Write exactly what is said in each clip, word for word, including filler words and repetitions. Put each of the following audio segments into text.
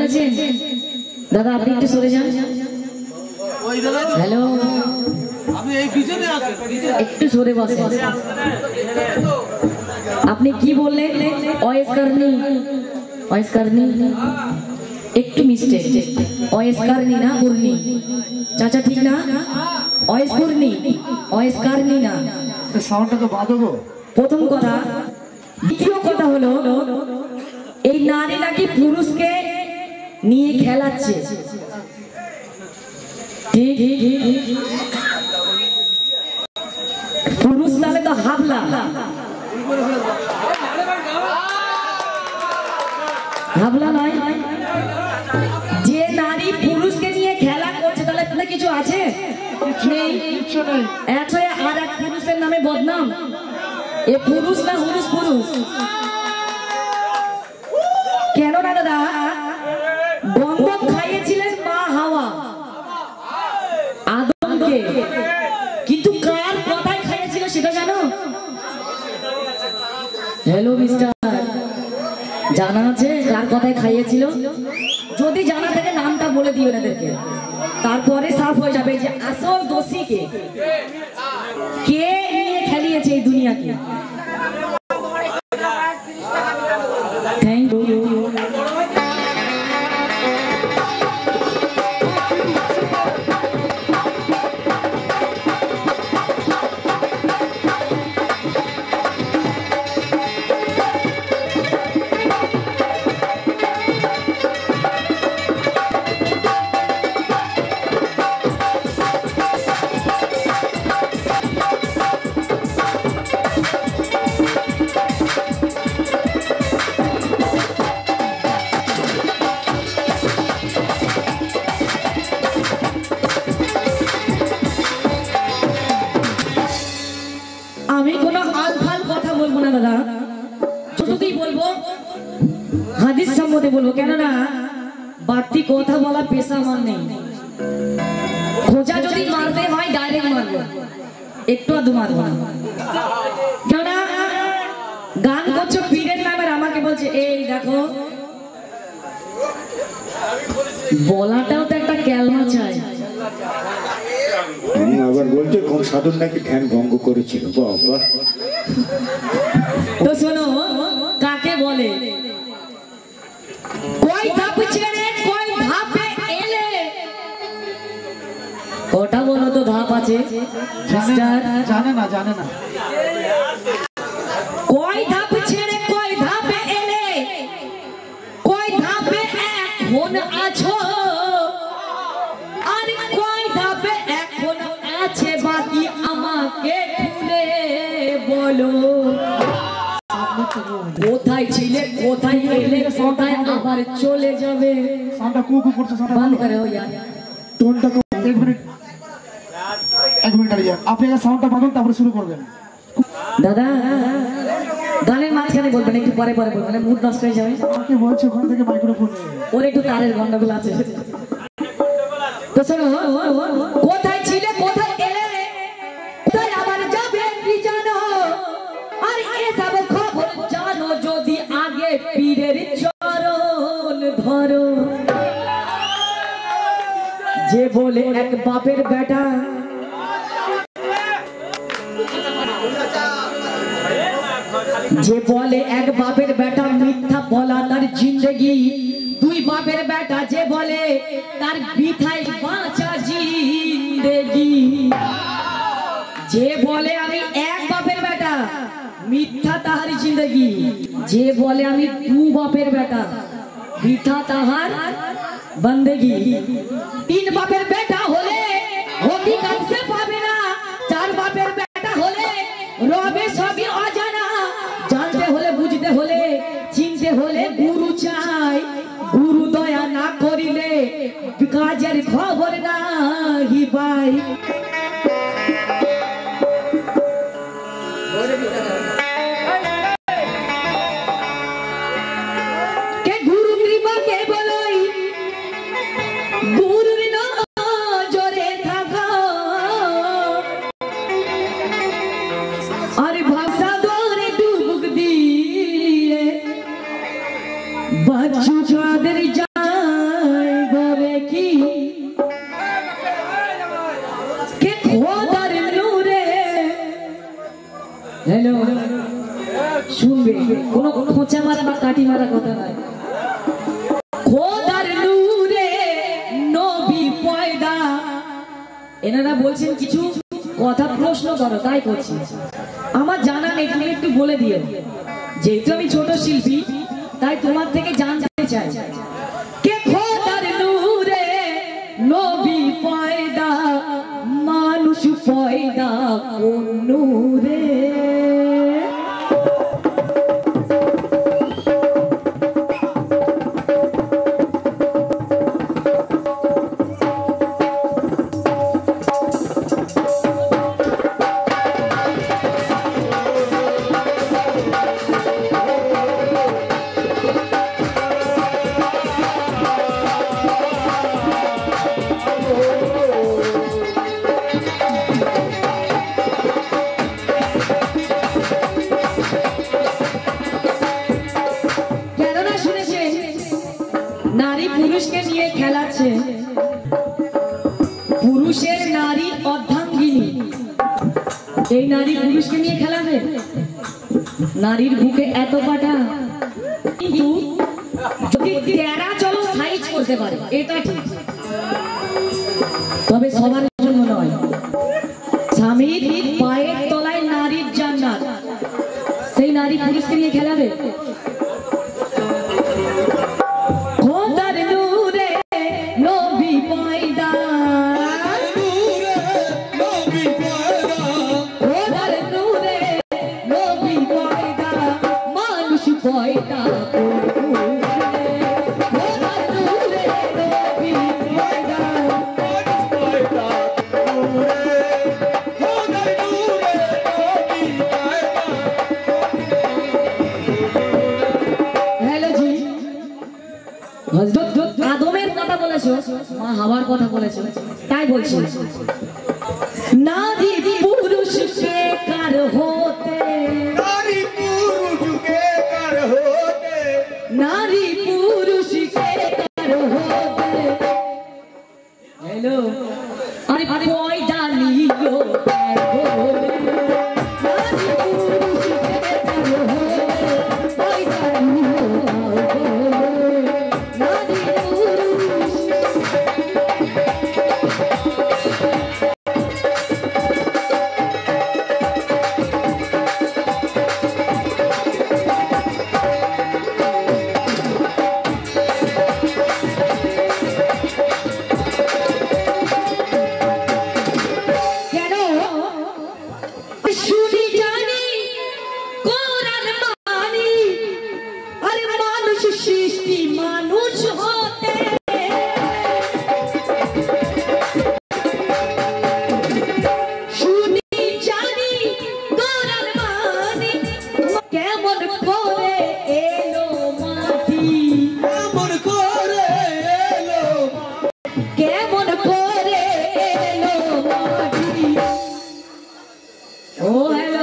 আছেন? দাদা আপনি একটু সরে যান। হ্যালো, একটু সরে বসেন। আপনি কি বললেন? ওয়েস করনি, ওয়েস করনি, একটু মিস্টেক। ওয়েস করনি না করনি, চাচা ঠিক না? ওয়েস করনি, ওয়েস করনি না। সাউন্ডটা তো বাদ গো। প্রথম কথা। দ্বিতীয় কথা হলো এই নারী নাকি পুরুষকে নিয়ে খেলাচ্ছে। ঠিক, পুরুষ তাহলে তো হাবলা, হাবলা নয়। যে নারী পুরুষকে নিয়ে খেলা করছে তাহলে তাহলে কিছু আছে? নেই। আর এক পুরুষের নামে বদনাম। এ পুরুষ না হুরুষ পুরুষ। কেন না দাদা, বন্ধক খাইয়েছিলেন মা হাওয়া আদমকে, কিন্তু কার কথায় খাইয়েছিল সেটা জানো? হ্যালো মিস্টার, জানা আছে কার কথায় খাইয়েছিল? যদি জানা থাকে নামটা বলে দিও এদেরকে, তারপরে সাফ হয়ে যাবে যে আসল দোষী কে, কে নিয়ে খেলিয়েছে এই দুনিয়াকে। Thank you. আমি কোনো আলফাল কথা বলবো না দাদা, যতটুকুই বলবো হাদিস সম্বন্ধে বলবো। কেননা বাড়তি কথা বলা পেশা আমার নেই। খোঁজা যদি মারতে হয় ডাইরেক্ট মারবো, একটু আধু মারবো না। কেননা গান করছো পীরের নামে, আমাকে বলছে এই দেখো, বলাটাও তো একটা ক্যালমা চাই। আবার বলছে কোন সাধন নাকি ধ্যান ভঙ্গ করেছিল। বাবা, তো শোনো কাকে বলে, কই ধাপ ছেড়ে কই ধাপে এলে। কটা বলো তো ধাপ আছে? জানে না, জানে না। কই ধাপ ছেড়ে কই ধাপে এলে, কই ধাপে এখন আছো, আর কই ধাপে এখন আছে বাকি আমাকে খুলে বলো। কোথায় ছিলে, কোথায় এলে, কোথায় আবার চলে যাবে। সাউন্ডটা কুকু করছে, সাউন্ডটা বন্ধ করে ও यार, টোনটা এক মিনিট, এক মিনিট দাঁড়িয়ে আপনি একটা সাউন্ডটা বাঁধুন, তারপরে শুরু করবেন। দাদা গানের মাঝখানে বলবেন, একটু পরে পরে বলবেন, মুড নষ্ট হয়ে যাবে। আমাকে বলছে ওখান থেকে মাইক্রোফোন, ওর একটু তারের গন্ডগোল আছে। তো শোনো, কোথায় ছিলে, কোথায় এলে, কোথায় আবার যাবে কি জানো, আর এসব খবর জানো যদি আগে পীরের চরণ ধরো। যে বলে এক বাপের বেটা, যে বলে এক বাপের বেটা মিথ্যা বলা তার জিন্দগি, দুই বাপের বেটা যে বলে তার বিথায় বাঁচা জিন্দগি। যে বলে আমি এক বাপের বেটা মিথ্যা তাহার জিন্দগি, যে বলে আমি দু বাপের বেটা মিথ্যা তাহার বন্দেগি। তিন বাপের বেটা হলে হকিকত সে পাবে না, চার বাপের বেটা হলে রবে সবই অজানা। জানতে হলে, বুঝতে হলে, চিনতে হলে গুরু চাই, গুরু দয়া না করিলে কাজের খবর নাহি পাই। কে গুরু কৃপা কে বলই, গুরুর নজরে থাকা, আর ভাষা দরে ডুবুক দিয়ে বাঁচু যাদের জান। হ্যালো শুনবে কোনো কোনো খোঁচা মারা বা কাটি মারা কথা নয়। খোদার নূরে নবী পয়দা, এনারা বলছেন কিছু কথা প্রশ্ন করো তাই করছি। আমার জানা নেই, তুমি একটু বলে দিও। যেহেতু আমি ছোট শিল্পী তাই তোমার থেকে জানতে চাই, কে খোদার নূরে নবী পয়দা, মানুষ পয়দা কোন নূরে? নারী পুরুষকে নিয়ে খেলাচ্ছে, পুরুষের নারী অর্ধাঙ্গিনী, এই নারী পুরুষকে নিয়ে খেলাবে। নারীর বুকে এত পাটা, কিন্তু যদি তেরা চলো সাইজ করতে পারে এটা ঠিক, তবে সবার জন্য নয়। স্বামীর পায়ের তলায় নারীর জান্নাত, সেই নারী পুরুষকে নিয়ে খেলাবে। আদমের কথা বলেছো, মা হাওয়ার কথা বলেছো, তাই বলছি নারী পুরুষ কে কার হতে, নারী পুরুষ কে কার হতে, নারী পুরুষ কে কার হতে। হ্যালো আরে পয়দা নিও কার হতে, নারী পুরুষ কে কার হতে, পয়দা নিও কার হতে, নারী পুরুষ। শুনি জানি কোরআন মানি, আরে মানুষ সৃষ্টি মানুষ হতে, শুনি জানি কোরআন মানি, কেমন করে এলো মাটি, কেমন করে এলো, কেমন করে এলো মাটি। ও হ্যালো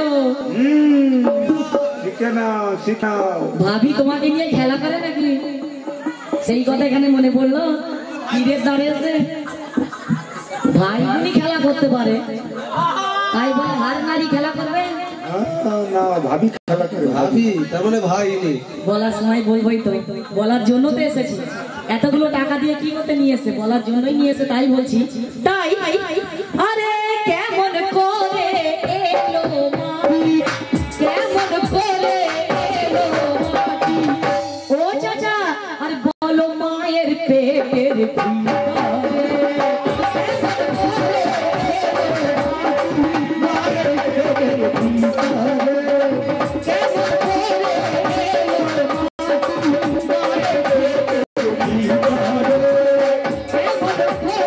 শিখে নাও শিখাও। ভাবি তোমাকে নিয়ে খেলা করে নাকি? সেই কথা এখানে মনে পড়লো, তীরের ধারে আছে ভাই বোনই খেলা করতে পারে, তাই বলে হার নারী খেলা করবে না, ভাবি খেলা করে। ভাবি তার মানে ভাই নেই, বলার সময় বলবোই তো, বলার জন্য তো এসেছি। এতগুলো টাকা দিয়ে কি করতে নিয়ে এসে, বলার জন্যই নিয়ে এসে, তাই বলছি। তাই আরে কেমন করে এলো মাটি, কেমন করে এলো মাটি, ও চাচা আর বলো মায়ের পেটের ভিতরে, কেমন করে এলো মাটি, মায়ের পেটের ভিতরে, কেমন করে এলো মাটি, মায়ের পেটের ভিতরে, কেমন করে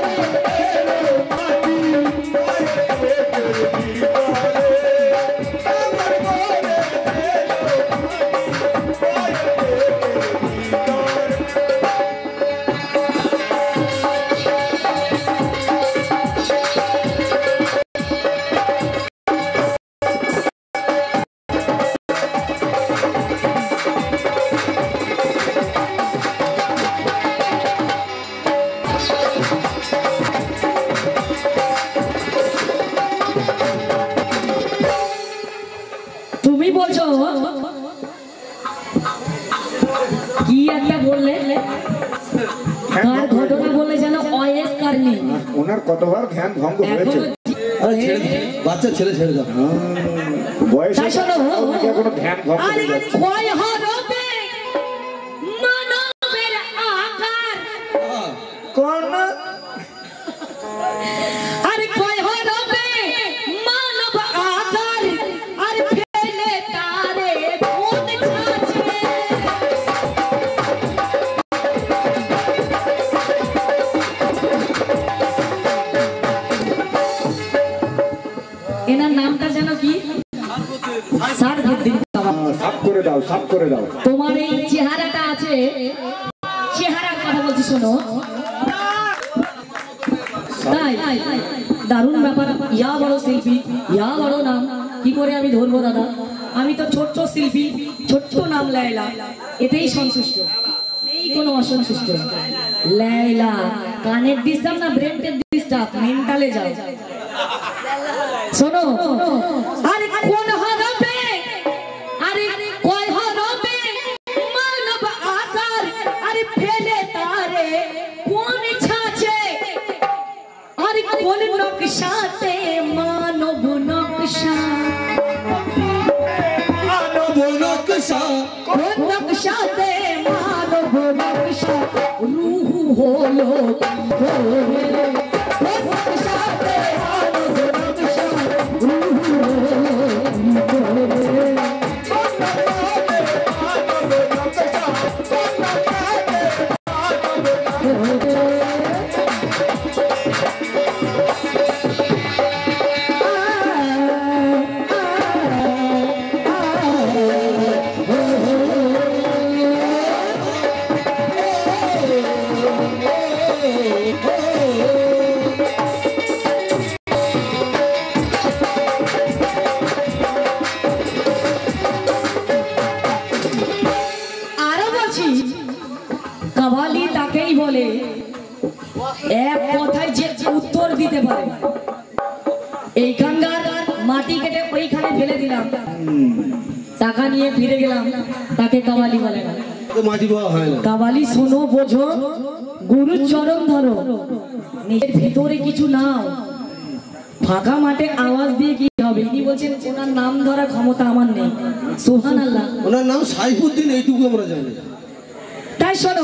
এলো মাটি, মায়ের পেটের ভিতরে, কেমন তুমি বলছো কি একটা বললে, কার ঘটনা বলে যেন অয়েস কারণে ওনার কতবার ধ্যান ভঙ্গ হয়েছে। বাচ্চা ছেলে ছেড়ে দাও, বয়স এখনো ধ্যান ভঙ্গ হয়ে যাচ্ছে। মানবের আকার কোন আরে কয় হবে মানব আকার আর ফেলে তারে কোন ছাঁচে। এনার নামটা যেন কি? সারবুদ্দিন বাবা। সাফ করে দাও, সাফ করে দাও। তোমার এই চেহারাটা আছে, চেহারার কথা বলছি শোনো। তাই দারুণ ব্যাপার, ইয়া বড় শিল্পী, ইয়া বড় নাম, কি করে আমি ধরবো দাদা? আমি তো ছোট্ট শিল্পী, ছোট্ট নাম লাইলা, এতেই সন্তুষ্ট, এই কোনো অসন্তুষ্ট। লাইলা কানের ডিস্টার্ব না ব্রেনের ডিস্টার্ব, মেন্টালে যাও। শোনো, আরে কোন হবে, আরে কয় হবে মানব আকার আরে ফেলে তারে কোন ছাঁচে। আরে কোন নকশাতে মানব নকশা, মানব নকশা, কোন নকশাতে মানব নকশা রূহ হলো নকশাতে মানব নকশা রূহ হলো। কাওয়ালি তাকেই বলে এক কথায় যে উত্তর দিতে পারে। এইখানকার মাটি কেটে ওইখানে ফেলে দিলাম, টাকা নিয়ে ফিরে গেলাম, তাকে কাওয়ালি বলে না। মাটি পাওয়া হয় না। কাওয়ালি শোনো, বোঝো, গুরুর চরণ ধরো, নিজের ভিতরে কিছু নাও, ফাঁকা মাঠে আওয়াজ দিয়ে কি হবে? ইনি বলছেন ওনার নাম ধরার ক্ষমতা আমার নেই। সুবহানাল্লাহ। ওনার নাম সাইফুদ্দিন, এইটুকু আমরা জানি। তাই শোনো,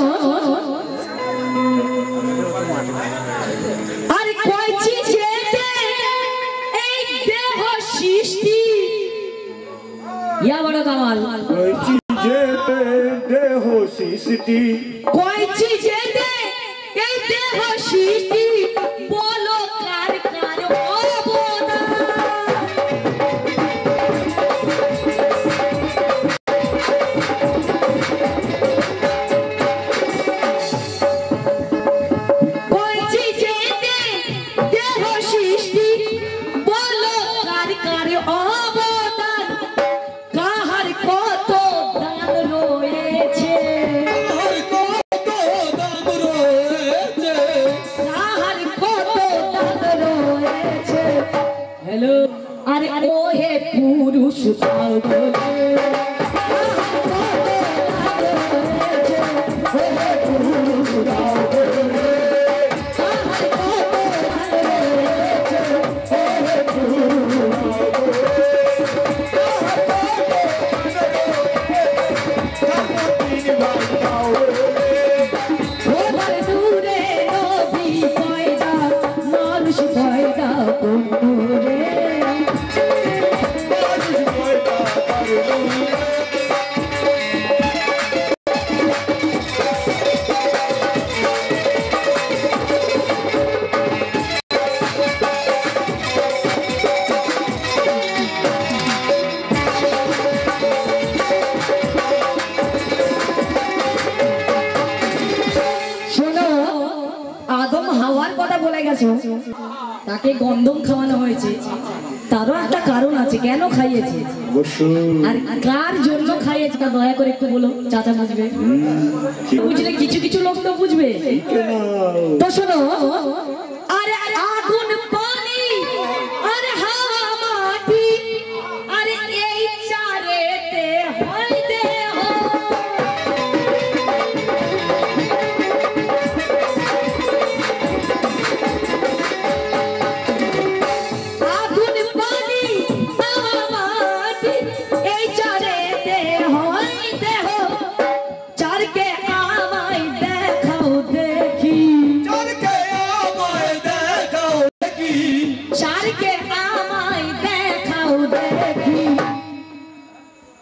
আরে কয় চিজেতে এই দেহ সৃষ্টি, ইয়া বড় কামাল। কয় চিজেতে দেহ সৃষ্টি, কয় চিজেতে এই দেহ সৃষ্টি, বলো কার কার অবদান। আরে ও হে পুরুষ তাকে গন্ধম খাওয়ানো হয়েছে, তারও একটা কারণ আছে কেন খাইয়েছে, আর কার জন্য খাইয়েছে তা দয়া করে একটু বলো, চাচা বুঝবে। বুঝলে কিছু কিছু লোক তো বুঝবে। তো শোনো, আরে আগুন পানি আরে হাওয়া মাটি আরে এই চার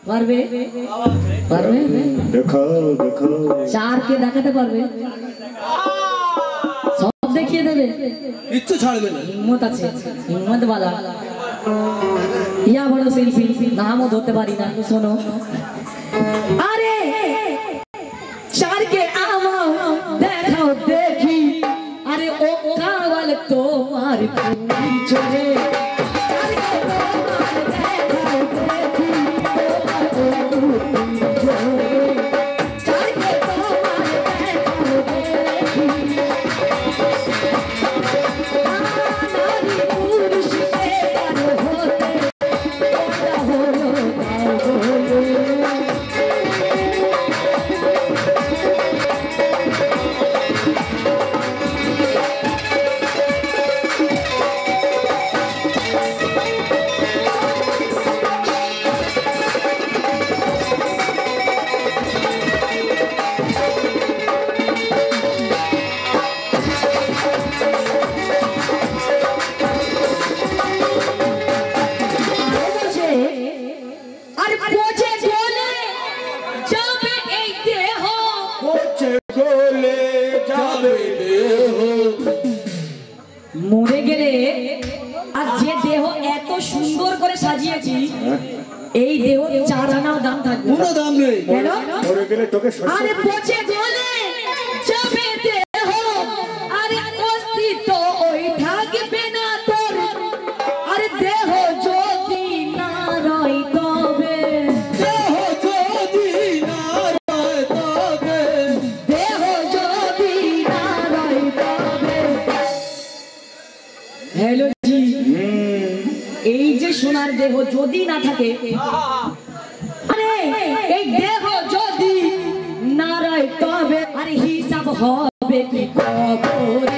পারবে পারবে দেখো দেখো চার কে দেখাতে পারবে সব দেখিয়ে দেবে কিচ্ছু ছাড়বে না হিম্মত আছে হিম্মত वाला ইয়া বড় শিল্পী নামও ধরতে পারি না শোনো আরে চার কে আমাও দেখাও দেখি আরে ও কাওয়াল তোমার পিছনে মরে গেলে আর যে দেহ এত সুন্দর করে সাজিয়েছি এই দেহ চার আনাও দাম থাকবে কোনো দাম নেই কেন মরে গেলে তোকে আরে পচে গেলে যাবে দেহ আরে অস্তিত্ব ওই থাকবে না তোর আরে দেহ যদি না রয় তবে দেহ যদি না রয় তবে দেহ যদি না রয় তবে হ্যালো জি এই যে সোনার দেহ যদি না থাকে আরে এই দেহ যদি না রয় তবে আরে হিসাব হবে কি কবরে